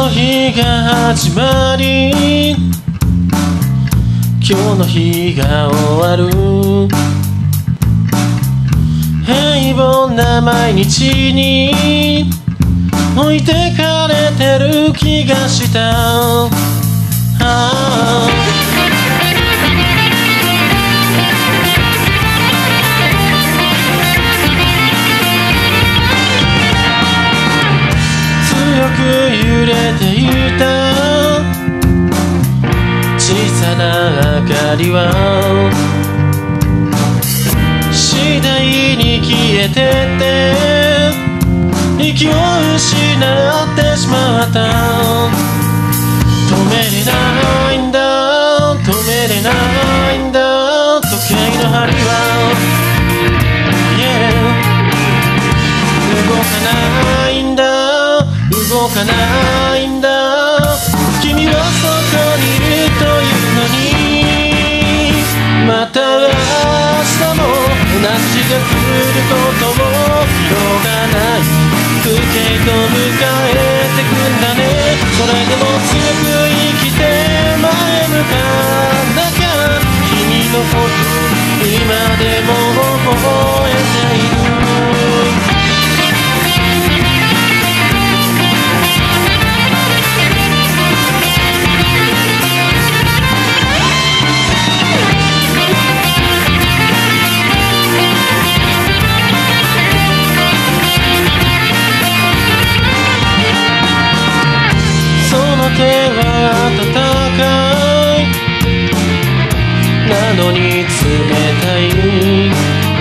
の日が始まり今日の日が終わる平凡な毎日に置いてかれてる気がした強く揺れていた小さな明かりは次第に消えてって息を失ってしまった止めれないんだ止めれないんだ時計の針は、動かないんだ動かないんだ君はそこにいるというのにまた明日も同じ日が来ることも広がない風景と迎えてくんだねそれでも強く生きて前向かなきゃ君のこと今でも覚えている手は温かいなのに冷たい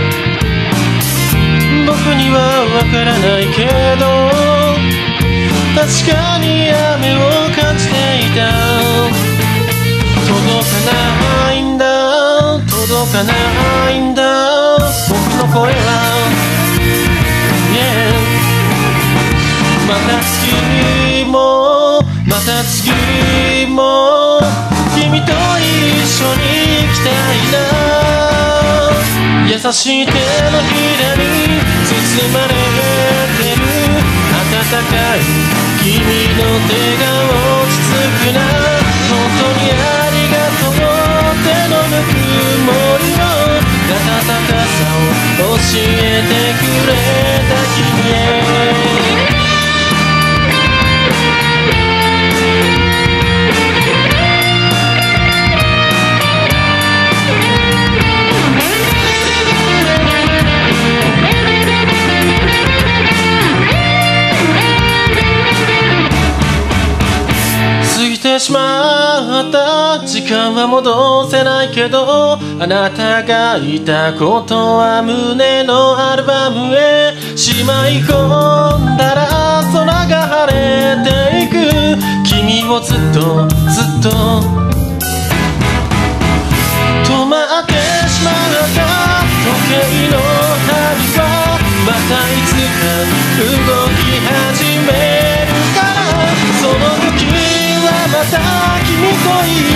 僕にはわからないけど確かに雨を感じていた届かないんだ届かないんだ僕の声は、また次もまた次も君と一緒に行きたいな優しい手のひらに包まれてる温かい君の手が落ち着くな本当にありがとう手のぬくもりの温かさを教えてくれた君へしまった時間は戻せないけどあなたがいたことは胸のアルバムへしまい込んだら空が晴れていく君をずっとずっと止まってしまった時計の針はまたいつか動き始めるからその時また君と一